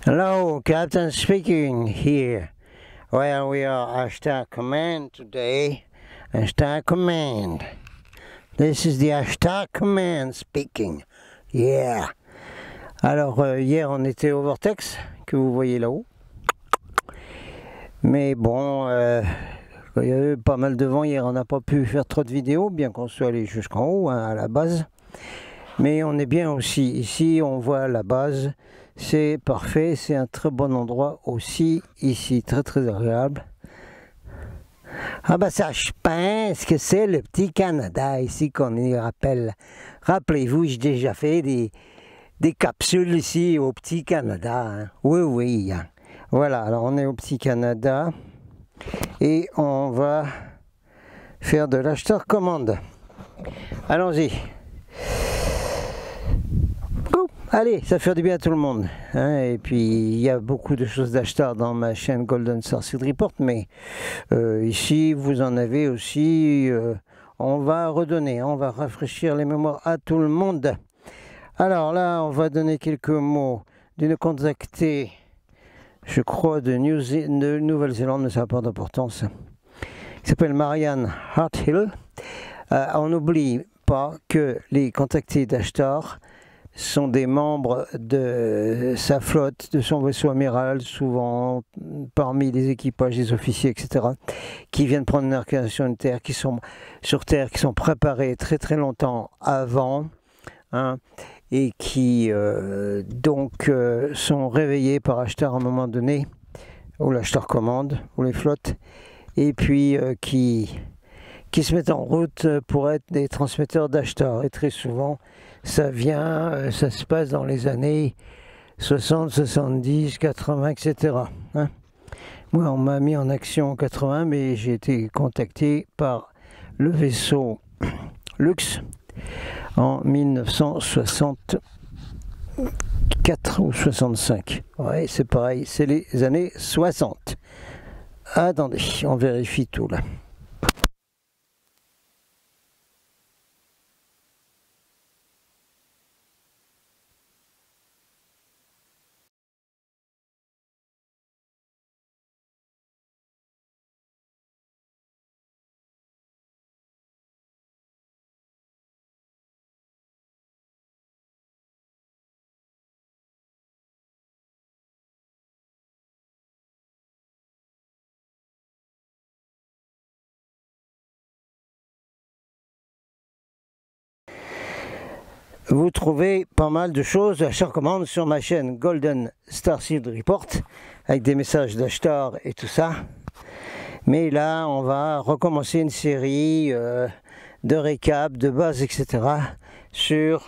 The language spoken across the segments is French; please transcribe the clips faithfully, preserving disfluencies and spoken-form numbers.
Hello, Captain speaking here. Well, we are Hashtag Command today. Hashtag Command. This is the Hashtag Command speaking. Yeah. Alors, euh, hier, on était au Vortex, que vous voyez là-haut. Mais bon, euh, il y a eu pas mal de vent hier, on n'a pas pu faire trop de vidéos, bien qu'on soit allé jusqu'en haut, hein, à la base. Mais on est bien aussi. Ici, on voit la base. C'est parfait, c'est un très bon endroit aussi, ici, très très agréable. Ah bah ça, je pense que c'est le petit Canada, ici, qu'on y rappelle. Rappelez-vous, j'ai déjà fait des, des capsules ici au petit Canada. Hein. Oui, oui. Hein. Voilà, alors on est au petit Canada et on va faire de l'acheteur commande. Allons-y. Allez, ça fait du bien à tout le monde. Hein, et puis, il y a beaucoup de choses d'acheteurs dans ma chaîne Golden Starseed Report, mais euh, ici, vous en avez aussi. Euh, on va redonner, on va rafraîchir les mémoires à tout le monde. Alors là, on va donner quelques mots d'une contactée, je crois, de, New de Nouvelle-Zélande, mais ça n'a pas d'importance, qui s'appelle Marianne Harthill. Euh, on n'oublie pas que les contactés d'acheteurs sont des membres de sa flotte, de son vaisseau amiral, souvent parmi les équipages des officiers, et cetera, qui viennent prendre une incarnation de Terre, qui sont sur Terre, qui sont préparés très très longtemps avant, hein, et qui euh, donc euh, sont réveillés par acheteur à un moment donné, ou l'acheteur commande, ou les flottes, et puis euh, qui, qui se mettent en route pour être des transmetteurs d'acheteurs, et très souvent, ça vient, ça se passe dans les années soixante, soixante-dix, quatre-vingts, et cetera. Hein. Moi, on m'a mis en action en quatre-vingts, mais j'ai été contacté par le vaisseau Lux en mille neuf cent soixante-quatre ou soixante-cinq. Ouais, c'est pareil, c'est les années soixante. Attendez, on vérifie tout là. Vous trouvez pas mal de choses d'acheteurs commande sur ma chaîne Golden Starseed Report avec des messages d'acheteurs et tout ça. Mais là, on va recommencer une série euh, de récap, de base, et cetera sur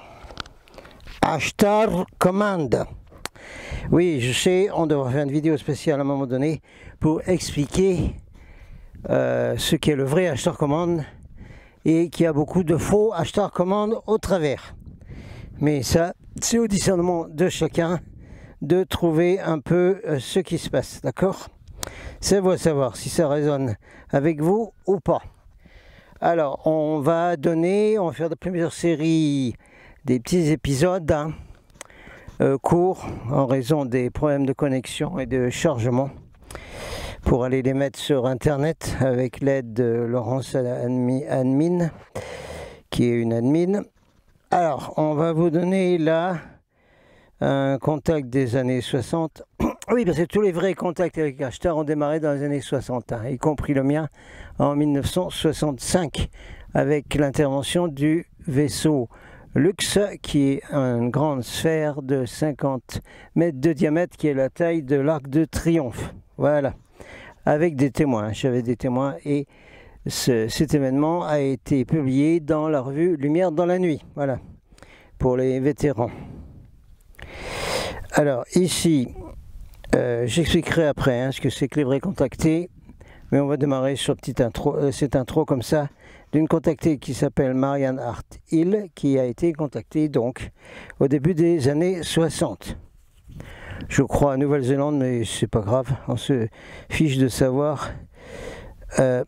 acheteur commande. Oui, je sais, on devrait faire une vidéo spéciale à un moment donné pour expliquer euh, ce qu'est le vrai acheteur commande et qu'il y a beaucoup de faux acheteurs commande au travers. Mais ça, c'est au discernement de chacun de trouver un peu euh, ce qui se passe, d'accord? C'est vous à savoir si ça résonne avec vous ou pas. Alors, on va donner, on va faire de plusieurs séries, des petits épisodes hein, euh, courts en raison des problèmes de connexion et de chargement pour aller les mettre sur Internet avec l'aide de Laurence Admin, qui est une admin. Alors, on va vous donner là un contact des années soixante. Oui, parce que tous les vrais contacts avec acheteurs ont démarré dans les années soixante, hein, y compris le mien en mille neuf cent soixante-cinq, avec l'intervention du vaisseau Lux, qui est une grande sphère de cinquante mètres de diamètre, qui est la taille de l'Arc de Triomphe. Voilà, avec des témoins. J'avais des témoins et Ce, cet événement a été publié dans la revue Lumière dans la nuit, voilà, pour les vétérans. Alors ici, euh, j'expliquerai après hein, ce que c'est que les vrais contactés, mais on va démarrer sur petite intro, euh, cette intro comme ça, d'une contactée qui s'appelle Marianne Harthill, qui a été contactée donc au début des années soixante. Je crois à Nouvelle-Zélande, mais c'est pas grave, on se fiche de savoir euh,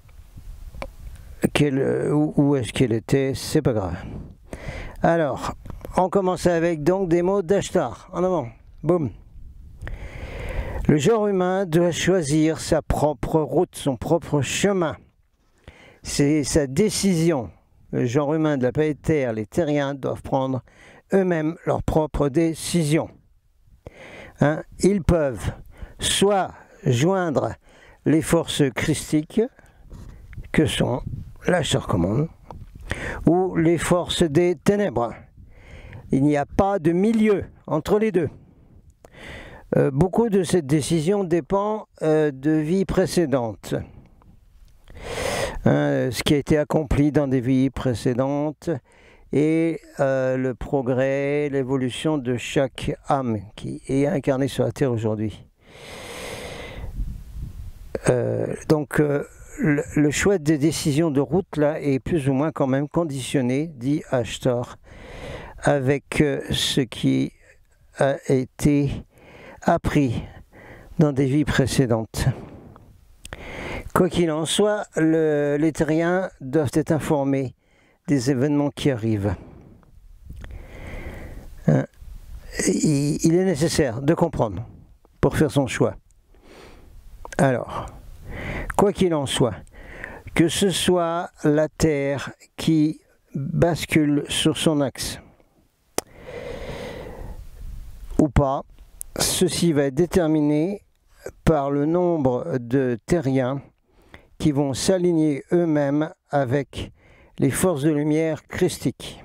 Quelle, où, où est-ce qu'elle était, c'est pas grave. Alors, on commence avec donc des mots d'acheteur. En avant, boum. Le genre humain doit choisir sa propre route, son propre chemin. C'est sa décision. Le genre humain de la planète Terre, les terriens, doivent prendre eux-mêmes leurs propres décisions. Hein? Ils peuvent soit joindre les forces christiques, que sont la chair commande, ou les forces des ténèbres. Il n'y a pas de milieu entre les deux. Euh, beaucoup de cette décision dépend euh, de vies précédentes. Hein, ce qui a été accompli dans des vies précédentes et euh, le progrès, l'évolution de chaque âme qui est incarnée sur la Terre aujourd'hui. Euh, donc euh, le, le choix des décisions de route là est plus ou moins quand même conditionné, dit Ashtar, avec euh, ce qui a été appris dans des vies précédentes. Quoi qu'il en soit, le, les terriens doivent être informés des événements qui arrivent. Hein? Il, il est nécessaire de comprendre pour faire son choix. Alors, quoi qu'il en soit, que ce soit la Terre qui bascule sur son axe ou pas, ceci va être déterminé par le nombre de terriens qui vont s'aligner eux-mêmes avec les forces de lumière christiques.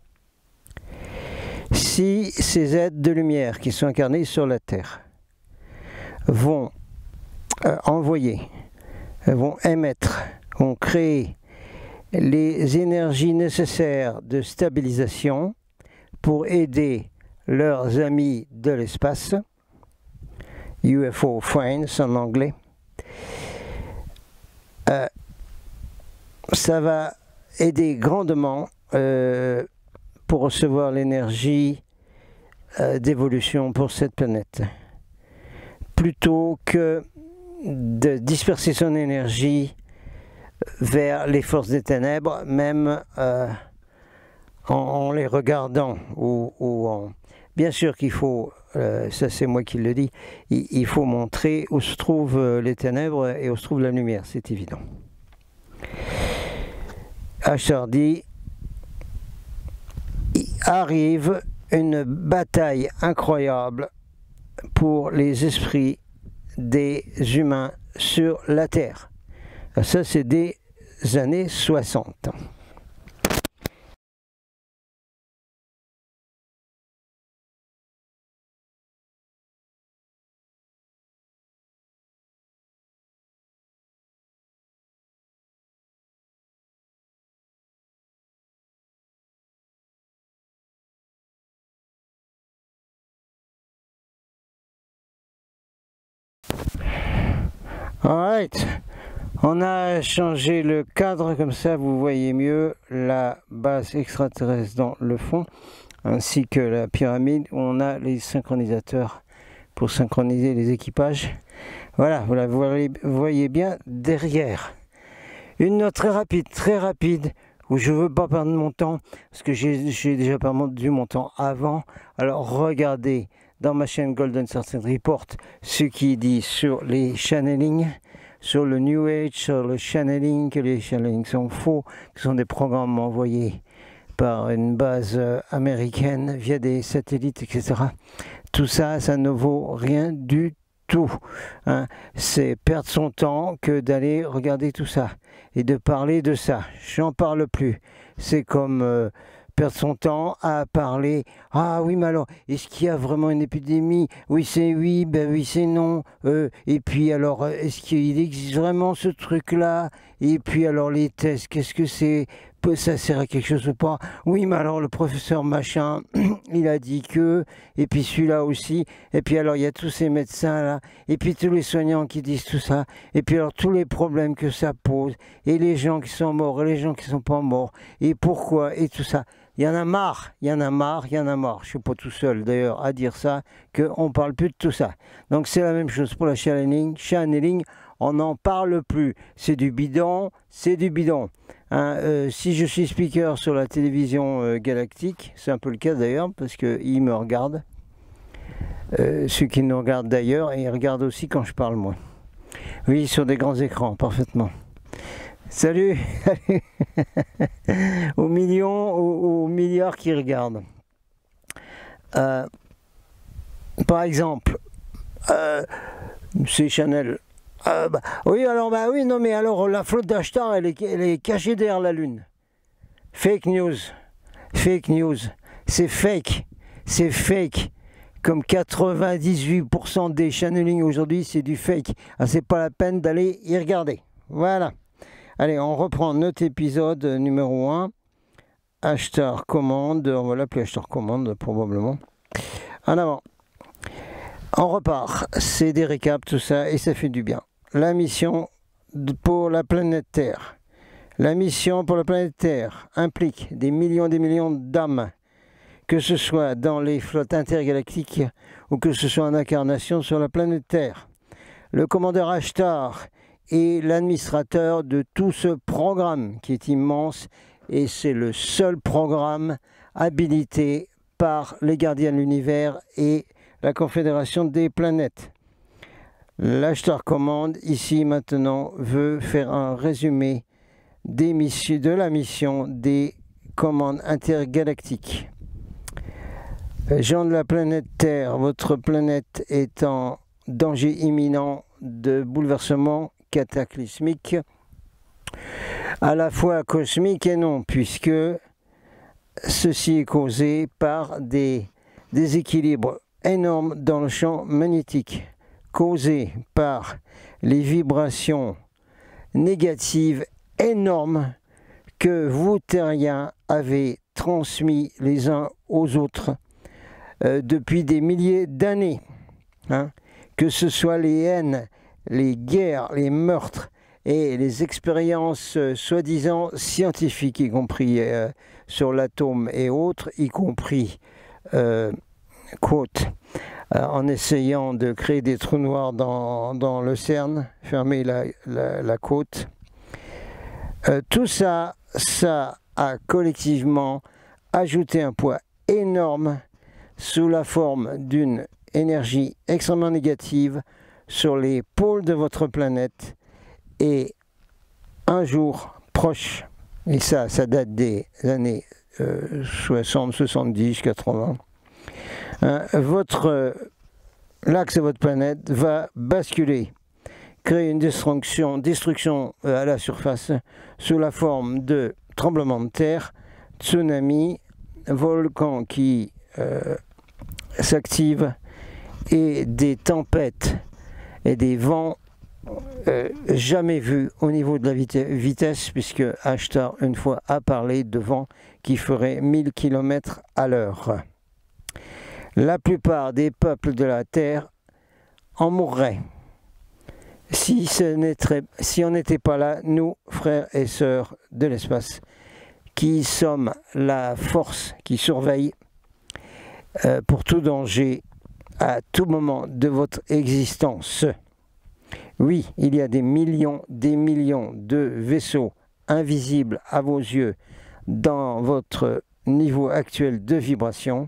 Si ces êtres de lumière qui sont incarnés sur la Terre vont euh, envoyer, vont émettre, vont créer les énergies nécessaires de stabilisation pour aider leurs amis de l'espace, U F O friends en anglais, euh, ça va aider grandement euh, pour recevoir l'énergie euh, d'évolution pour cette planète. Plutôt que de disperser son énergie vers les forces des ténèbres, même euh, en, en les regardant ou, ou en... Bien sûr qu'il faut, euh, ça c'est moi qui le dis, il, il faut montrer où se trouvent euh, les ténèbres et où se trouve la lumière, c'est évident. Ashtar dit, il arrive une bataille incroyable pour les esprits des humains sur la Terre. Ça c'est des années soixante. Alright, on a changé le cadre comme ça vous voyez mieux la base extraterrestre dans le fond ainsi que la pyramide où on a les synchronisateurs pour synchroniser les équipages. Voilà, vous la voyez, vous voyez bien derrière. Une note très rapide, très rapide où je ne veux pas perdre mon temps parce que j'ai déjà perdu mon temps avant. Alors regardez dans ma chaîne Golden Star Report ce qui dit sur les channelings, sur le New Age, sur le channeling, que les channelings sont faux, que ce sont des programmes envoyés par une base américaine via des satellites, et cetera. Tout ça, ça ne vaut rien du tout. Hein. C'est perdre son temps que d'aller regarder tout ça et de parler de ça. J'en parle plus. C'est comme... Euh, perdre son temps à parler, ah oui mais alors, est-ce qu'il y a vraiment une épidémie? Oui c'est oui, ben oui c'est non, euh, et puis alors, est-ce qu'il existe vraiment ce truc-là? Et puis alors les tests, qu'est-ce que c'est? Ça sert à quelque chose ou pas? Oui mais alors le professeur machin, il a dit que, et puis celui-là aussi, et puis alors il y a tous ces médecins là, et puis tous les soignants qui disent tout ça, et puis alors tous les problèmes que ça pose, et les gens qui sont morts, et les gens qui sont pas morts, et pourquoi, et tout ça. Il y en a marre, il y en a marre, il y en a marre. Je ne suis pas tout seul d'ailleurs à dire ça, qu'on ne parle plus de tout ça. Donc c'est la même chose pour la channeling. Channeling, on n'en parle plus. C'est du bidon, c'est du bidon. Hein, euh, si je suis speaker sur la télévision euh, galactique, c'est un peu le cas d'ailleurs, parce qu'ils me regardent, euh, ceux qui nous regardent d'ailleurs, et ils regardent aussi quand je parle moi. Oui, sur des grands écrans, parfaitement. Salut, aux millions, aux, aux milliards qui regardent. Euh, par exemple, euh, c'est Chanel. Euh, bah, oui, alors, bah oui, non, mais alors la flotte d'Ashtar, elle est, elle est cachée derrière la Lune. Fake news, fake news, c'est fake, c'est fake. Comme quatre-vingt-dix-huit pour cent des channeling aujourd'hui, c'est du fake. Ah, c'est pas la peine d'aller y regarder. Voilà. Allez, on reprend notre épisode numéro un. Ashtar commande, on va l'appeler Ashtar commande probablement. En avant. On repart. C'est des récaps, tout ça, et ça fait du bien. La mission pour la planète Terre. La mission pour la planète Terre implique des millions et des millions d'âmes, que ce soit dans les flottes intergalactiques ou que ce soit en incarnation sur la planète Terre. Le commandeur Ashtar est l'administrateur de tout ce programme qui est immense et c'est le seul programme habilité par les gardiens de l'univers et la Confédération des planètes. L'Ashtar Command, ici maintenant, veut faire un résumé des missions, de la mission des commandes intergalactiques. Gens de la planète Terre, votre planète est en danger imminent de bouleversement cataclysmique, à la fois cosmique et non, puisque ceci est causé par des déséquilibres énormes dans le champ magnétique, causés par les vibrations négatives énormes que vous, terriens, avez transmis les uns aux autres euh, depuis des milliers d'années. Hein, que ce soit les haines, les guerres, les meurtres et les expériences euh, soi-disant scientifiques, y compris euh, sur l'atome et autres, y compris, euh, quote, euh, en essayant de créer des trous noirs dans, dans le CERN, fermer la, la, la côte. Euh, tout ça, ça a collectivement ajouté un poids énorme sous la forme d'une énergie extrêmement négative sur les pôles de votre planète et un jour proche, et ça, ça date des années euh, soixante, soixante-dix, quatre-vingts, hein, votre, l'axe de votre planète va basculer, créer une destruction, destruction euh, à la surface sous la forme de tremblements de terre, tsunamis, volcans qui euh, s'activent et des tempêtes et des vents euh, jamais vus au niveau de la vitesse, puisque Ashtar une fois a parlé de vents qui feraient mille kilomètres à l'heure. La plupart des peuples de la Terre en mourraient. Si, ce si on n'était pas là, nous, frères et sœurs de l'espace, qui sommes la force qui surveille euh, pour tout danger à tout moment de votre existence. Oui, il y a des millions, des millions de vaisseaux invisibles à vos yeux dans votre niveau actuel de vibration.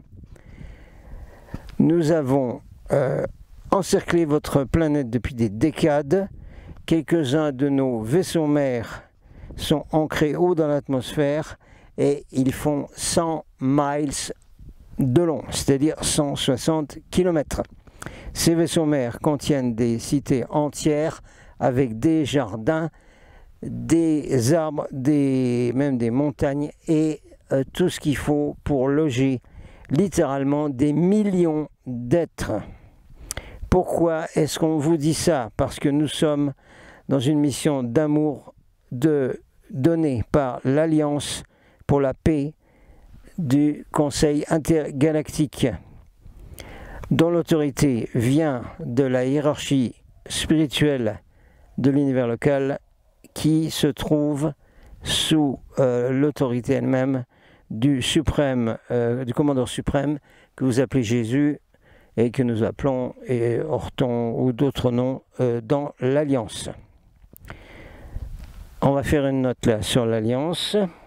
Nous avons euh, encerclé votre planète depuis des décades. Quelques-uns de nos vaisseaux mères sont ancrés haut dans l'atmosphère et ils font cent miles de long, c'est-à-dire cent soixante kilomètres. Ces vaisseaux mères contiennent des cités entières avec des jardins, des arbres, des, même des montagnes et euh, tout ce qu'il faut pour loger littéralement des millions d'êtres. Pourquoi est-ce qu'on vous dit ça? Parce que nous sommes dans une mission d'amour de, donnée par l'Alliance pour la paix du Conseil intergalactique, dont l'autorité vient de la hiérarchie spirituelle de l'univers local qui se trouve sous euh, l'autorité elle-même du suprême, euh, du commandeur suprême que vous appelez Jésus et que nous appelons et Orton ou d'autres noms euh, dans l'Alliance. On va faire une note là sur l'Alliance.